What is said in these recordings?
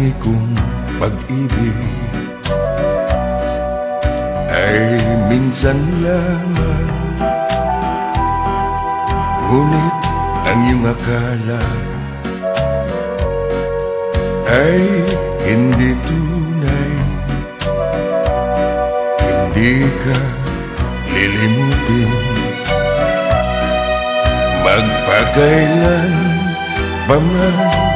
tangi kong pag-ibig ay minsan lamang, ngunit ang iyong akala ay hindi tunay. Hindi ka lilimutin magpakailan pa man,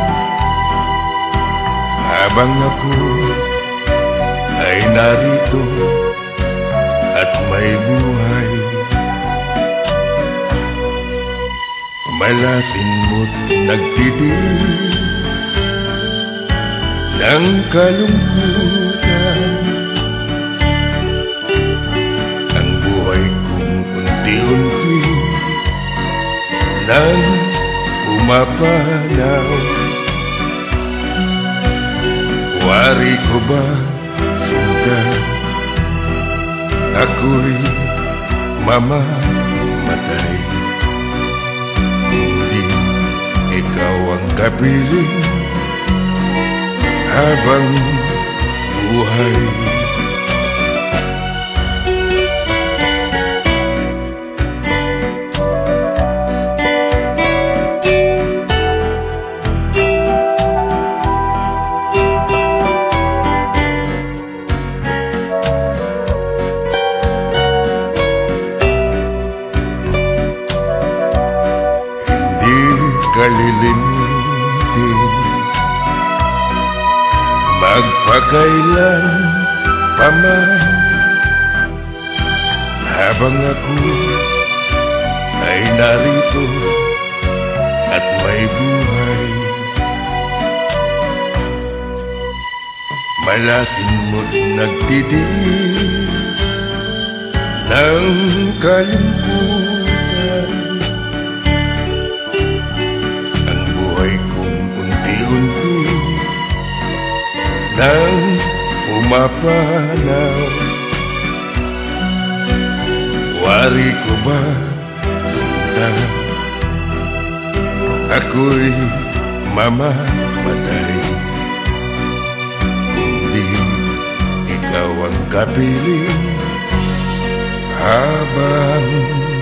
habang ako ay narito at may buhay. Malasin mo't nagtitis ng kalungkutan, ang buhay kong unti-unti nang pumapanaw. Wari ko ba sundan? Ako'y mamamatay. Hindi ikaw ang kapiling habang buhay. Kalilimutin magpakailan pa man, habang ako ay narito at may buhay. Malasin mo't nagtitis ng kalungkutan, ang buhay kong unti-unti nang pumapanaw. Wari ko ba sundan? Ako'y mamamatay. Hindi ikaw ang kapiling habang